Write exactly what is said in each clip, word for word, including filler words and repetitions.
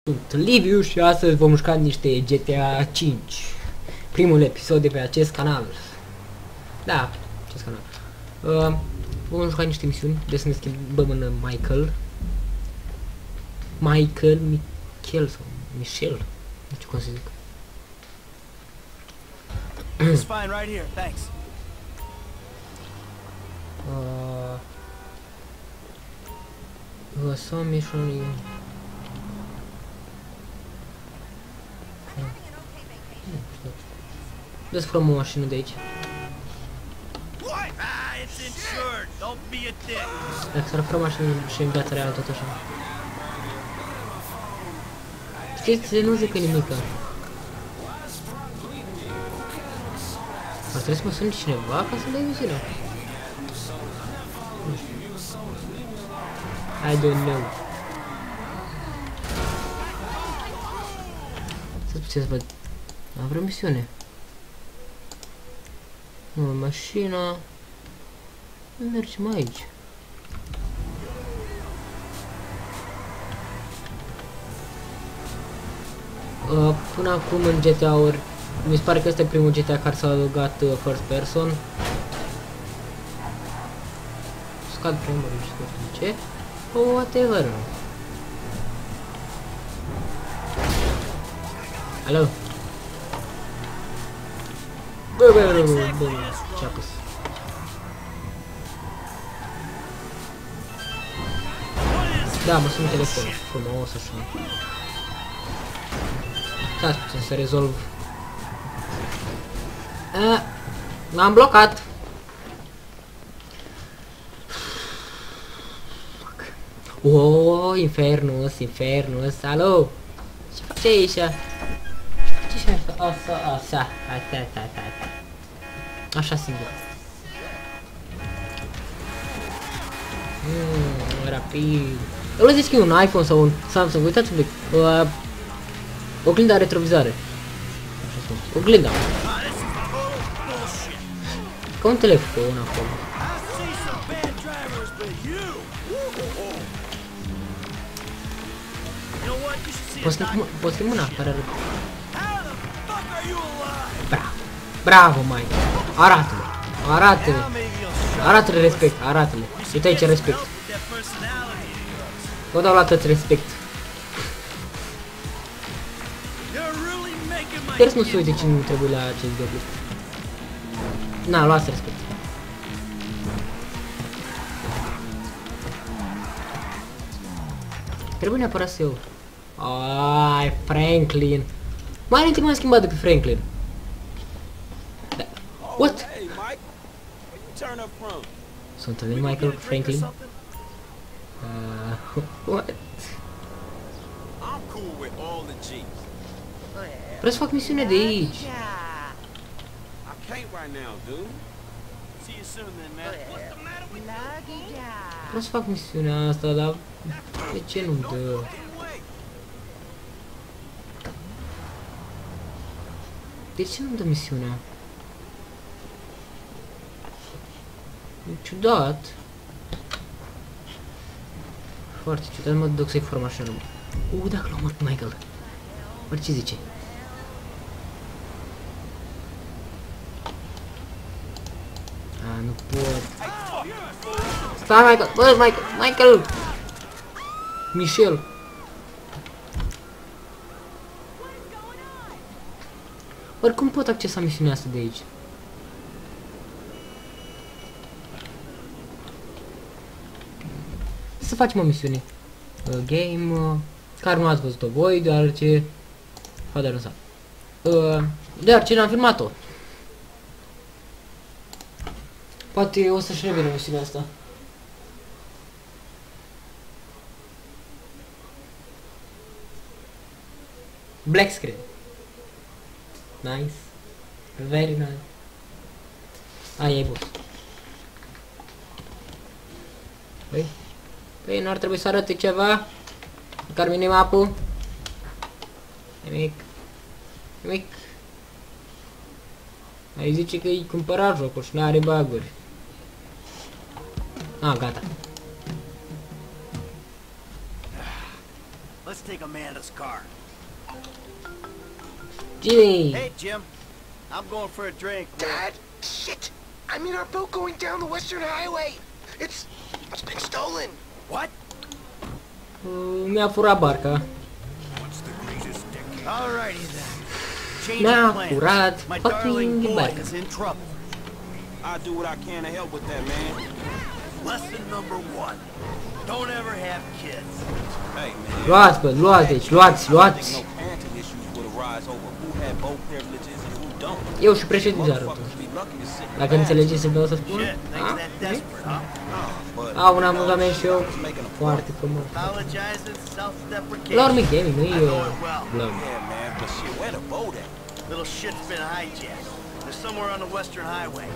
Sunt Liviu și astăzi vom juca niște G T A cinci. Primul episod de pe acest canal. Da, acest canal. Uh, vom juca niște misiuni, de să ne schimbăm în Michael. Michael, Michael sau Michel. Nu știu cum să zic. It's fine right here, thanks. Uh, uh, some mission. Dă-ți furăm o mașină de aici. Ah, it's insured. Don't be a dick. Dacă s-ar fură mașină și în viața reală tot așa. Știți, nu zic nimic. Ar trebui să mă suni cineva ca să dai viziunea. I don't know. Să puteți să văd. Am vreo misiune. Nu, mașina. Mergem aici. Uh, până acum în G T A-uri, mi se pare că este primul G T A care s-a adăugat uh, first person. Scad primul, nu știu ce. Oh, whatever. Alo. Bă, bă, bă, bă, bă, ce-a pus? Da, mă sun telefonul, frumos așa. Stați puțin să rezolv. M-am blocat. Oh, infernus, infernus, alo. Ce face aici? Ce face așa? Așa, așa, așa, așa, așa. Așa singur. Mmm, rapid. Eu zic că e un iPhone sau un Samsung, uitați un pic. Uh, oglinda retrovizoare. Așa spun. Oglinda. Ca un telefon acolo. Poți fi mâna care are... Bravo. Bravo, Mike. Arată-le. Arată-le. Arată-le respect. Arată-le. Uite aici respect. Vă dau la tăți respect. Sper să nu se uite cine nu trebuie la acest dublu. Na, luați respect. Trebuie neapărat să eu. Ai, Franklin. Mai înainte m-am schimbat decât Franklin. Da. What? Sunt întâlnit Michael cu Franklin? Uh, what? Vreau să fac misiune de aici. Vreau să fac misiunea asta, dar de ce nu-mi dă? De ce nu-mi dă misiunea? E ciudat. Foarte ciudat, mă duc să-i formă așa numai. Uuu, dacă l-a omorât Michael. Oare ce zice? A, nu pot. Stai, Michael! Bă, Michael! Michael! Michel! Oricum pot accesa misiunea asta de aici. Să facem o misiune. Uh, game, uh, care nu ați văzut-o voi, deoarece... Father nu s-a. Uh, deoarece n-am filmat-o. Poate o să-și revină misiunea asta. Black screen. Nice. Very nice. Ai, e bun. Păi? Păi nu ar trebui să arate ceva? Măcar minimapul? Nimic. Nimic. Ai zice că îi cumpăra jocul și n-are bug-uri. Ah, gata. Let's take Amanda's car. Jimmy! Hey, Jim. I'm going for a drink. Dad, shit! I'm in our boat going down the Western Highway. It's it's been stolen. What? Uh, Mi-a furat barca. Alrighty then. Change Mi-a of plans. furat My darling fucking boy barca. is in trouble. I'll do what I can to help with that, man. Lesson number one. Don't ever have kids. Hey, man. Luați, bă, luați deci, luați, I think luați. no parenting issues would arise over who had both privileges and who don't. Eu și președinte arăt. Motherfuckers be lucky to sit in Dacă the înțelegeți ce vreau să spun? Shit, things A? that desperate, huh? but Au un amuzament și eu foarte frumos. Apologizing, self-deprecating. La urmă gaming, nu e I know it well. blăm. yeah, man, but shit, where the boat at? Little shit's been hijacked. They're somewhere on the Western Highway.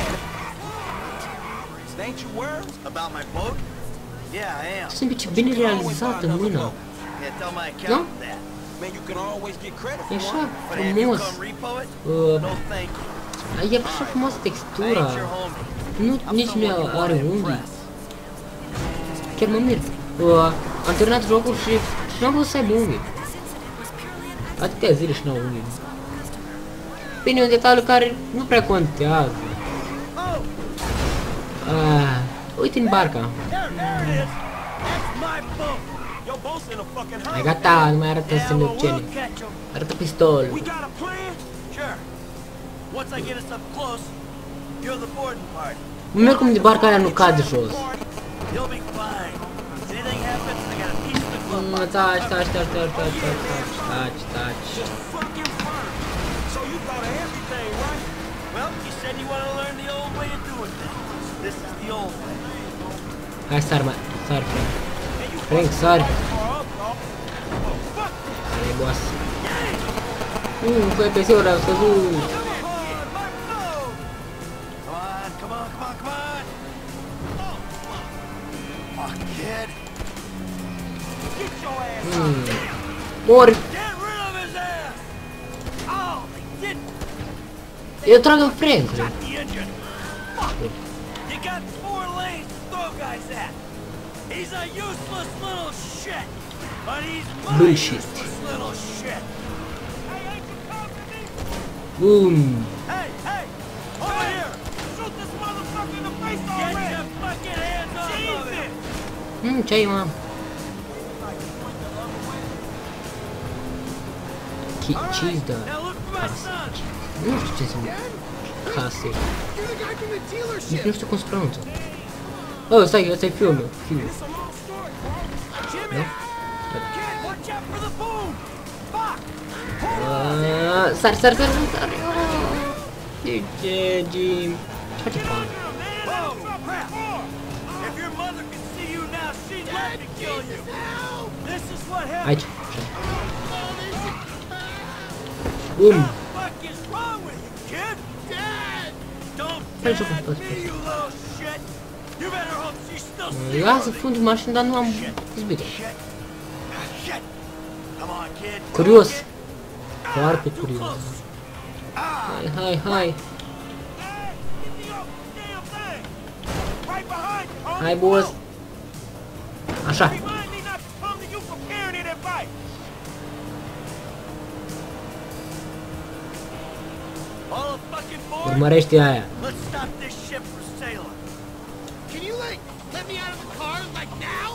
Ain't you worried? About my boat? Yeah, I am. Sunt ce bine realizată mână. Yeah, tell my accountant that. Man, you can always get credit E for așa one. But have you frumos. come repo it? Uh, No, thank you. E așa frumoasă I textura. ain't your homie. Nu, I'm nici nu someone you are wanna unghi. impress. Chiar mă mir. Uh, am terminat jocul și nu am vrut să aibă unghi. Atâtea zile și n-au unghi. Bine, un detaliu care nu prea contează. Oh, Ah, uite în barca. there, there it is. That's my boat. Your boat's in a fucking Hai hurry. gata, nu mai arată Yeah, well, semnăcene. we'll catch 'em. Arată pistol. We got a plan? Sure. Once I get us up close, you're the boarding party. Mă merg cum de barca aia nu cade jos. You'll be fine. If anything happens, I got a piece of the glove Mm, box. Taci, taci, taci, taci, taci, taci, taci, taci. Just fucking fine. So you thought of everything, right? Well, you said you want to learn the old way of doing things. This is the old way. Hai sar, mai, sar, Frank. And you Frank, sar. far up, dog. Oh, fuck. E boss. Uh, F P S-ul a scăzut. Come on, my boat! Come on, come on, come on, come on! Oh, fuck, kid. Get your ass Hmm. Mori. Get rid of his ass! Oh, they didn't. Eu trag în Frank. Shot the engine. Fuck! You got four lanes to throw guys at. He's a useless little shit. But he's my Bullshit. useless little shit. Hey, ain't you talking to me? Boom. Hey, hey! Over here! Shoot this motherfucker in the face already! Get your fucking hands off of him! Hmm, ce ai, mă? Ce-i dă? Now look for my son! Nu știu ce înseamnă case. You're the guy from the Nici dealership. nu știu cum se pronunță. Oh, stai, ăsta e fiul meu. Fiul. It's a long story. Jimmy! Da? Kid, watch out for the boom! Fuck! Ah, Sar, sar, sar, sar. De ce, Jim? Ce face fan? Whoa! Crap! If your mother could see you now, she'd like to kill you! This is what happened! Aici. Boom. What the fuck is wrong with you, kid? Dad! Don't Hai să dad fac me, you little shit! You better hope she's still Ia să fund mașini, dar nu am izbit. Shit! Ah, shit! Come on, kid! Curios. Kid. Foarte Too curios. close. Ah! Hai, hai, hai. Hey, get the old damn thing! Right behind you! on Hai, the boss. boat. Așa. Remind me not to come to you for parenting advice! All the fucking board! Urmărește aia. Let's stop this ship from sailing. Can you like let me out of the car like now?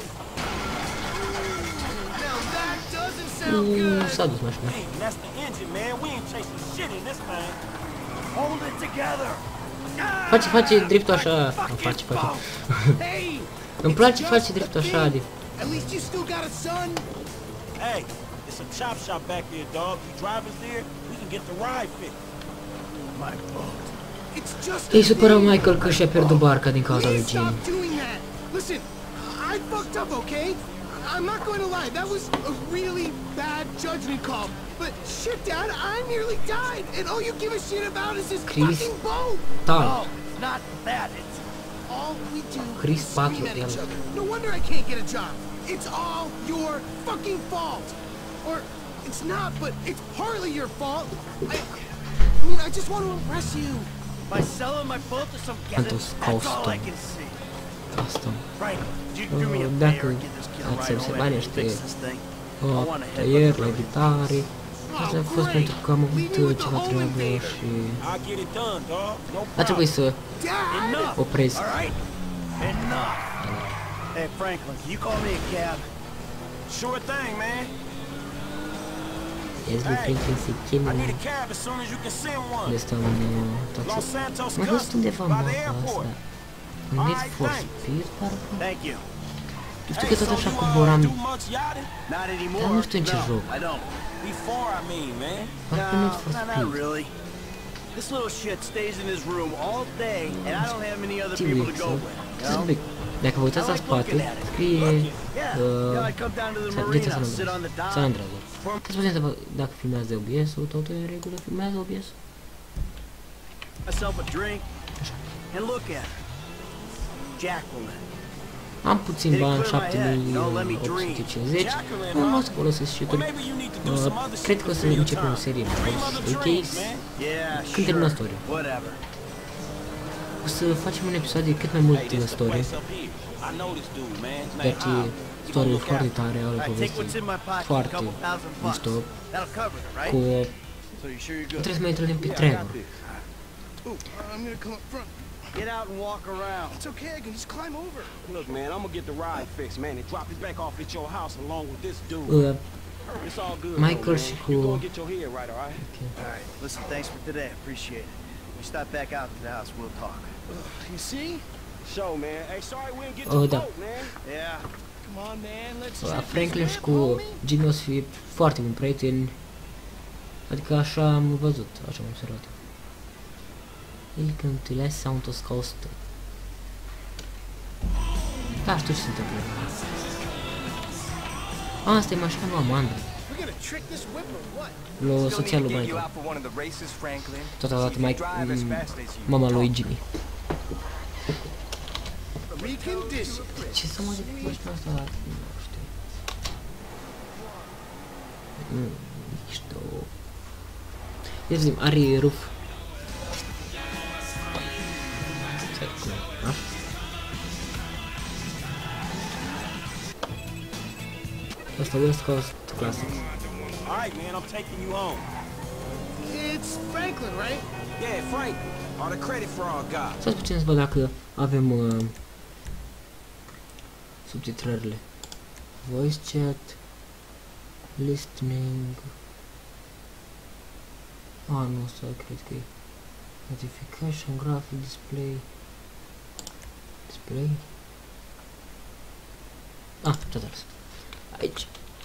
Now that doesn't sound Mm, good. S-a dus mașina. Hey, that's the engine, man. We ain't chasing shit in this thing. Hold it together. Face, face driftul așa. Nu face, face. Hey, Îmi place face driftul așa de... at least you still got a son. Hey, it's a chop shop back here, dog. You drivers there, we can get the ride fixed. My boat. It's just Te-ai supărat, Michael, că și-a pierdut barca din cauza lui Please Jim. stop doing that. Listen, I fucked up, okay? I'm not going to lie. That was a really bad judgment call. But shit, Dad, I nearly died, and all you give a shit about is this Chris. fucking boat. Tal. No, not that. It's All we do Chris is scream patru, at each el. other. No wonder I can't get a job. It's all your fucking fault. Or it's not, but it's partly your fault. I, I mean, I just want to impress you. by selling my boat to some Quantos That's all I costă? can see. Custom. Frank, do you do me a Uh, dacă favor and give this kid a ați ride home observat and niște fix this thing? uh, tăieri la gitare. Asta a fost pentru că am avut uh, ceva treabă și I'll get it done, dog. No a problem. trebuit să Enough. opresc. All right. Enough. Hey, Franklin, can you call me a cab? Sure thing, man. Leslie Franklin se I chemă need a cab as soon as you can send one. de asta în Los toate. Santos Am văzut Customs undeva by the mapa airport. asta. În Need for Speed, parcă? Thank you. Nu știu Hey, că tot so așa you, cu uh, voram. do much yachting? Not anymore. Dar nu știu în ce no, joc. I don't. Before, I mean, man. Parcă No, Need for no, not Speed. really. This little shit stays in his room all day, and I don't have many other T people V to sau... go with. You Să know? zic, dacă vă uitați la spate, scrie... Yeah, you know, I come down to the G T A marina, San sit on Andreas. the San dock. Andreas. Să putem să dacă filmează O B S-ul, totul e în regulă, filmează O B S. Myself a drink, and look at her. Jacqueline. Am puțin bani, șapte mii opt sute cincizeci. Am luat să folosesc și Well, maybe you need to do some other cred shit că o să with your începem o time. serie Dream de other showcase. dreams, man. Yeah, Când termină sure. storia. Whatever. O să facem un episod de cât mai mult Hey, this în the storie, place up here. I know this dude, man. His name deoarece Al. You gonna storia e look foarte after tare, are o All right, take what's poveste in my pocket, a foarte couple thousand bucks. mișto, That'll cover it, right? cu... So you sure you're good? Trebuie să mai întâlnim pe him. Trevor. Ooh, I'm gonna come up front. Get out and walk around. It's okay, I can just climb over. Look, man, I'm gonna get the ride fixed, man, and drop it back off at your house along with this dude. Uh, It's all good, Michael though, și man. cu... You gonna get your head right, all right? All right, listen, thanks for today. I appreciate it. We stop back out to the house, we'll talk. You see? Show, man. Hey, sorry we didn't get Oh, your da. boat, man. Yeah. Come on, man, let's La trip Franklin this și map, cu homie. Jimmy o să fie foarte bun prieteni. Adică așa am văzut, așa am observat. Welcome to Los Santos Costa. Da, știu ce se întâmplă. Asta e mașina lui Amanda. We're gonna trick this whip or what? Lui Still soția need to lui get you Michael. out for one of the races, Franklin. Totodată See if you Mike, drive as mm, fast as you mama lui talk. Jimmy. Recondition. Ce să mă zic cu mașina asta? Nu știu. Mm, mișto. Ia să vedem, are roof. Stai, cum e? A? Asta West Coast Classics. All right, man, I'm taking you home. It's Franklin, right? Yeah, Frank, or the credit fraud guy. Să puțin să văd dacă avem uh, subtitrările. Voice chat, listening. Ah, nu, asta cred că e notification, graphic, display. Display. Ah, ce ales. Aici.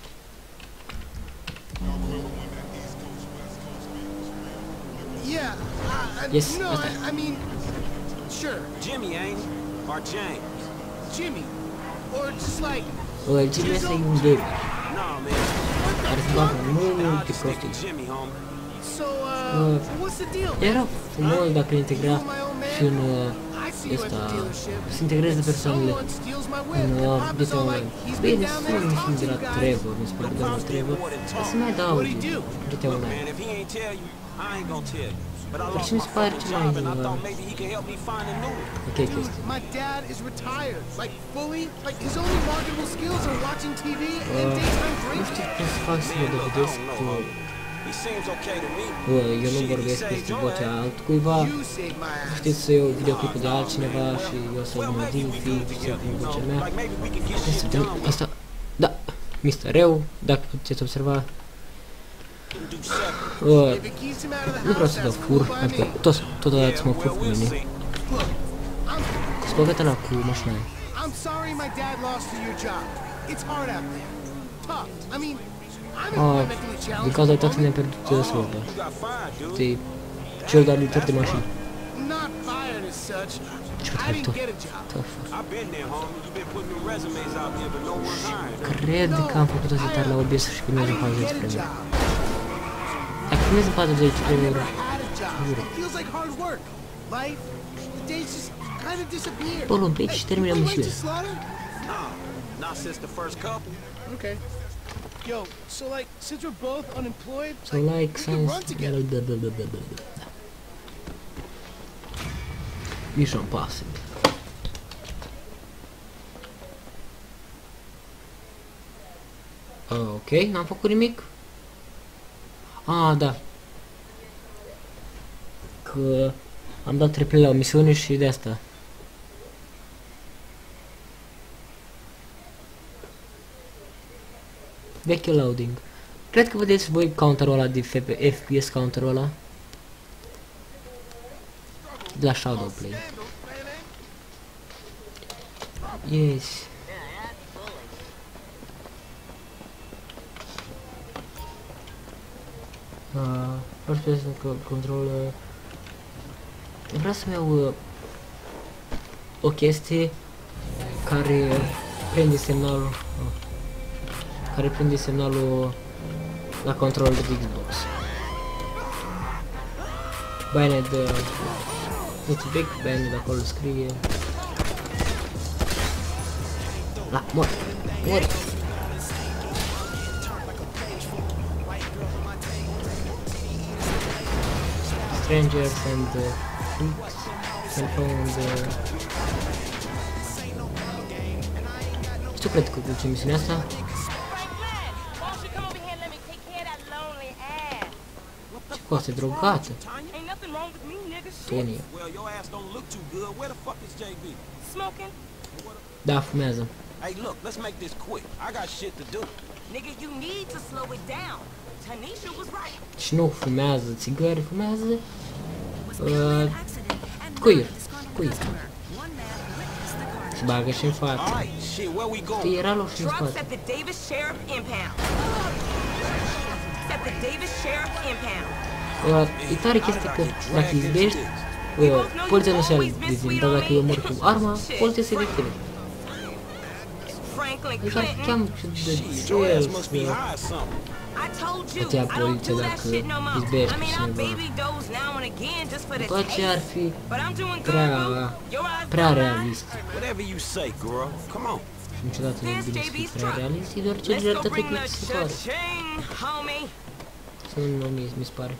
Yeah. Uh, Yes, No, okay. I, I mean, sure, Jimmy, ain't he? Or James? Jimmy, or just like. Uh, Jimmy ăsta e un gamer Nah, man. care se bagă Nah, multe I'll just stick prostii. with Jimmy, homie. So, uh, Uh, what's the deal? Era frumos dacă le integra You my old man? și în uh, I see you at the ăsta, deallership. să integreze persoanele Someone steals my whip, în and uh, Papa's G T A all Online. like, he's been Bine, down there sună talking de to la you guys. Trevor, mi se pare domnul Trevor. Dar să mai dau What'd he do? G T A Online. Man, if he ain't tell you, I ain't gonna tell you. But I Dar lost ce mi my se pare fucking cel mai job and I uh, thought maybe he could help me find a new one. ok Dude, chestie. my dad is retired, like fully. Like his only marketable skills are watching T V and Uh, daytime Nu drinking. știu cum să fac să mă Man, look, I dovedesc don't know, că homie. He seems okay to me. bă, eu nu Shit, he vorbesc saved peste your vocea ass. altcuiva. You saved my ass. Știți să iau videoclipul de altcineva și eu să Well, maybe modific we could și să together, pun you vocea know. mea. Like maybe we could get Hai să shit vedem done. asta. Da, mister Reu, dacă puteți observa. Do separate. Uh, If it keeps him out of the nu vreau house, să dau that's fur, cool by adică me. tot, totodată Yeah, să mă fur well, cu we'll mine. see. Look, I'm, Spăgătă la cu mașina aia. I'm sorry my dad lost you your job. It's hard out there. Tough. I mean, I'm Ah, environmentally din challenged. cauza at the taxei ne-am moment. pierdut uh, slujba. You got fired, dude. Știi, cel de-al litor de mașini. Not fired as such. Ce I didn't tu? get a job. I've been there, homie. You've been putting the resumes out there, but no one's hiring. Cred No, că am făcut o setare la O B S și I filmez în didn't patruzeci get a frame. job. Dacă filmez în patruzeci I frame, never had a job. It feels like hard work. Life, the days just kind of disappear. Bă, luăm plec și terminăm you went to misiunea. Slaughter? Nah, not since the first couple. Okay. Yo, so like, since we're both unemployed, So like we can science... run together. Da, da, da, da, da, da. Mission Impossible. Uh, ok, n-am făcut nimic. Ah, da. Că am dat replay la o misiune și de asta. Vechi loading. Cred că vedeți voi counterul ăla de F P S, counterul ăla de la Shadowplay. Yes. Uh, first person controller. Vreau să-mi iau uh, o chestie care prinde semnalul uh, care prinde semnalul la controlul de Xbox. Bayonet de It's big, bayonet de acolo scrie. La, mor, mor. Strangers and uh, freaks can found uh... Știu, cred că cu misiunea asta. Ce coase drogată. Tony. Da, fumează. Hey, look, let's make this quick. I got shit to do. Nigga, you need to slow it down. Tanisha was right. Și nu fumează țigări, fumează uh, cuir, cuir. Se bagă și în față. Știi, era loc și în spate. Uh, e tare chestia că dacă izbești, uh, poliția nu se devine, dar dacă eu mor cu arma, poliția se devine. Deci ar cheamă și de ce să ia poliția dacă izbești cineva. După aceea ar fi prea, prea realist. Niciodată nu e bine să fii prea realist, e doar ce realitate plictisitoare. Să nu mi se pare.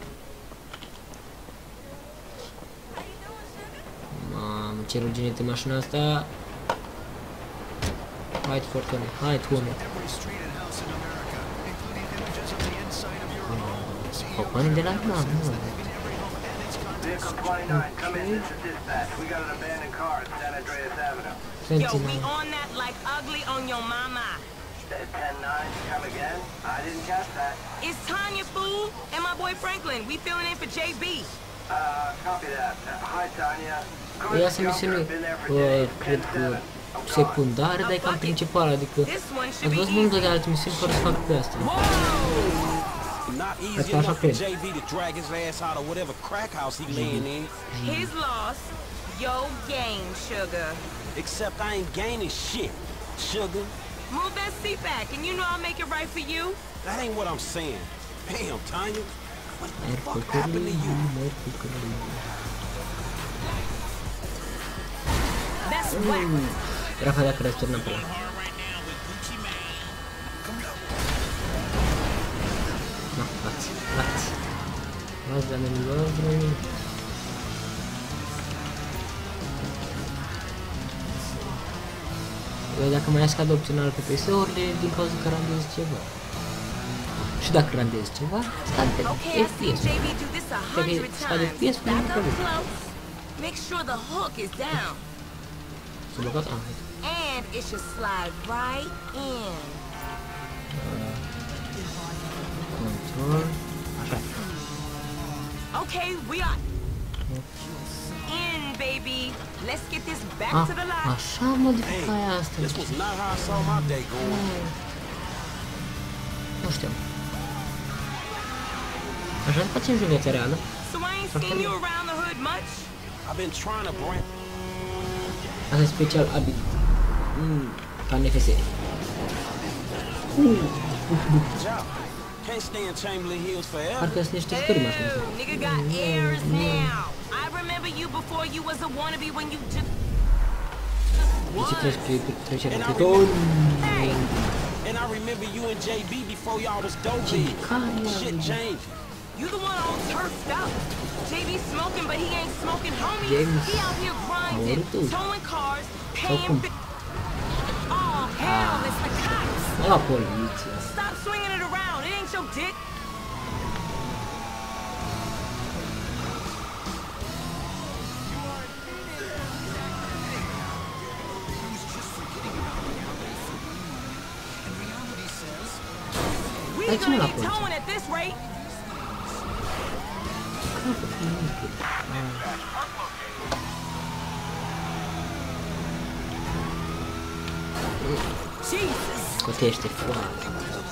Mamă, ce ruginete mașina asta. Hai, Fortune, hai, Tony. Hopani de la mamă. Yo, we on that like ugly on your mama. ten nine, come again? I didn't catch that. It's Tanya, fool, and my boy Franklin. We filling in for J B. Uh, copy that. Hi, Tanya. Ea se misiune, uh, cred că secundare, dar e cam principal, adică ați văzut multe de alte misiuni fără să fac pe asta. Asta așa cred. His loss, your gain, sugar. Except I ain't gaining shit, sugar. Move that seat back, and you know I'll make it right for you. That ain't what I'm saying. Damn, Tanya. What the fuck happened to you? That's whack. Rafa, dacă răsturnă pe ea. Da, luați, luați. Luați de la mine, luați de la mine. Eu dacă mai scad opțional pe P S-urile, din cauza că randez ceva. Și dacă randez ceva, scade pe F P S. Dacă scade F P S, nu e probleme. Make sure the hook is down. S-a blocat? Ah, and it should slide right in. Control. Așa. Okay, we are in, baby. Let's get this back Ah, to the lot. așa modifica asta. This was not how I saw my day going. Nu știam. Așa facem și în viața reală. So I ain't seen you around the hood much. I've been trying to bring. Asta e special abit. Mm, ca N F S. Can't stay in Chamberlain Hills forever. Parcă sunt niște scări mașini. Ooh, nigga got airs now. I remember you before you was a wannabe when you just. Deci treci pe trecerea And I pe ton. Hey, And I remember you and J B before y'all was dope heads. Shit changed. you the one all turfed up. J B smoking, but he ain't smoking, homie. James. He out here grinding, Morto. towing cars, Sau paying. cum? bi- Oh hell, it's the cops. La poliție. Stop swinging it around. It ain't your dick. We're Hai, cine gonna la get poliție? towing at this rate. Jesus. Scotește foarte.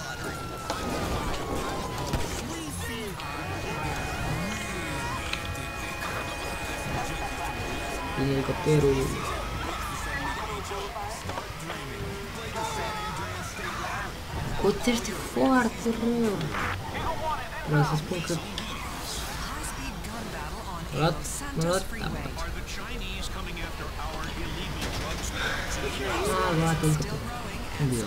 Vine elicopterul. Scotește foarte rău. Vreau să spun că... M-a luat... M-a luat... M-a luat încă tot. Bine.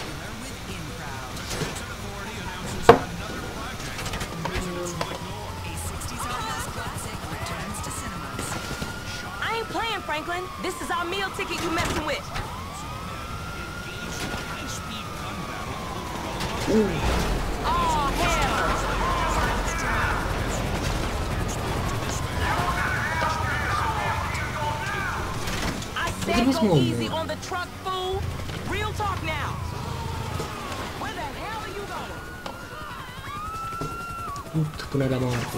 I ain't playing, Franklin. This is our meal ticket you messing with. Oh, hell. I said go easy on the truck, fool. Real talk now. Where the hell are you going? Luptă până la moarte.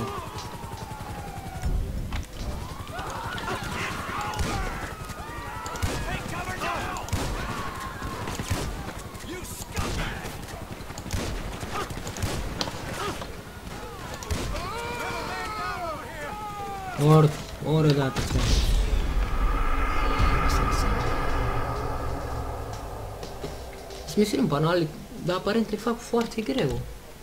Mor, mor odată. Sunt misiuni banale, dar aparent le fac foarte greu.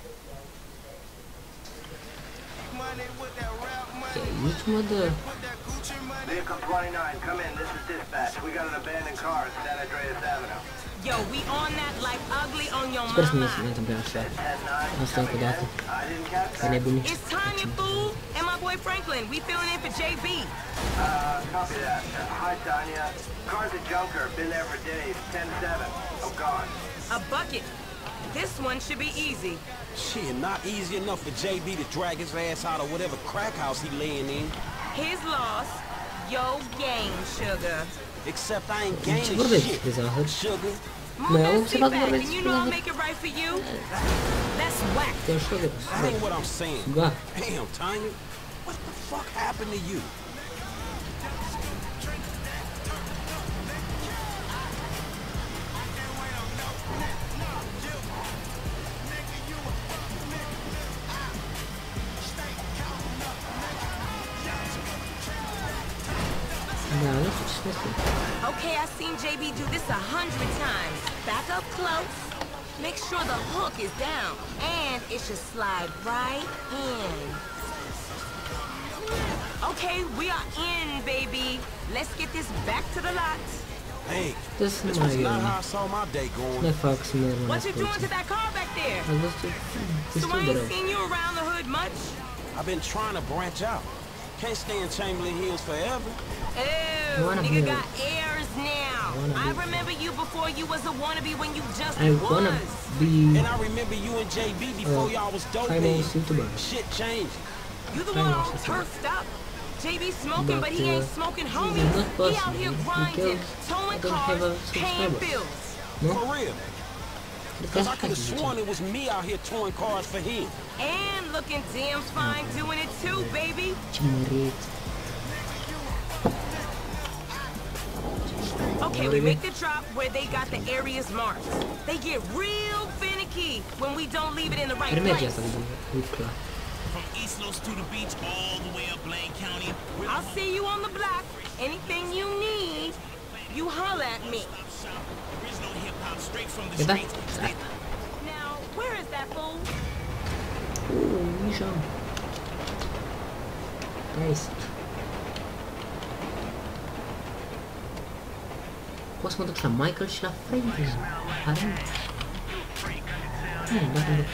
Nici mă dă. Vehicle twenty-nine, come in. This is dispatch. We got an abandoned car at San Andreas Avenue. Yo, we on that like ugly on your Sper să nu se mama. întâmple așa. Asta încă o dată. E nebunit. It's Tanya, fool, and my boy Franklin. We filling in for J B. Uh, copy that. Hi, Tanya. Car's a junker. Been there for days. ten seven. Oh, gone. A bucket. This one should be easy. Shit, not easy enough for J B to drag his ass out of whatever crack house he laying in. His loss, your game, sugar. Except I ain't Ce gaining vorbești shit, despre zahăr? sugar. Move Mai that am seat observat back, vorbești and you despre know I'll zahăr? make it right for you. That's whack. Te așa de That ain't what I'm saying. Da. Damn, Tanya. What the fuck happened to you? Da, nu știu ce să spun. Okay, I've seen J B do this a hundred times. Back up close. Make sure the hook is down. And it should slide right in. Okay, we are in, baby. Let's get this back to the lot. Hey, This this is was my, not uh, how I saw my day going. Ne fac să merg la What you doing to poliție. that car back there? Am văzut So destul I de ain't rău. seen you around the hood much? I've been trying to branch out. Can't stay in Chamberlain Hills forever. Oh, Wanna nigga be- got airs now. Wanna I be- remember you before you was a wannabe when you just I was. wanna be And I remember you and J B before Uh, y'all was dope famous heads. YouTuber. Shit changed. You the I one know, all sister. turfed up. J B smoking, But, but he ain't uh, smoking, it's homie. not He possible. out here He grinding, kills- towing I don't have cars, a paying subscriber. bills. Nu? For real. Cred că Because I așa could have zice. sworn it was me out here towing cars for him. And looking damn fine doing it too, baby. Ce mărit. Okay, we make the drop where they got the areas marked. They get real finicky when we don't leave it in the right Ar merge place. asta de uite clar. From East Los to the beach, all the way up Blaine County. We're I'll see you on the block. Anything you need, you holler at me. original hip hop straight from the Gata? streets. Da. Now, where is that fool? Uuu, Mișa. Nice. Poți să mă duc și la Michael și la Franklin. Arăt. Hmm, dacă nu.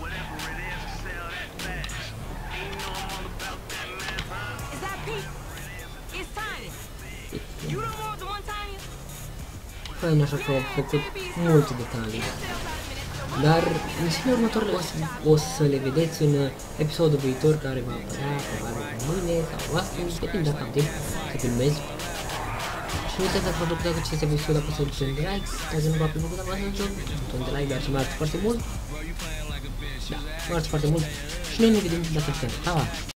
Is that Pete? It's Tiny. You don't want the one Tiny? Fain așa că au făcut multe detalii. Still got Dar misiunile următoare o să, o să le vedeți în episodul viitor care va apărea probabil mâine sau astăzi, depinde dacă am timp să filmez. Și nu uitați, dacă v-a plăcut acest episod, apăsați un like, ca să nu v-a plăcut, apăsați un like, dar și mă arăți foarte mult. Da, mă arăți foarte mult și noi ne vedem data viitoare. Pa, pa!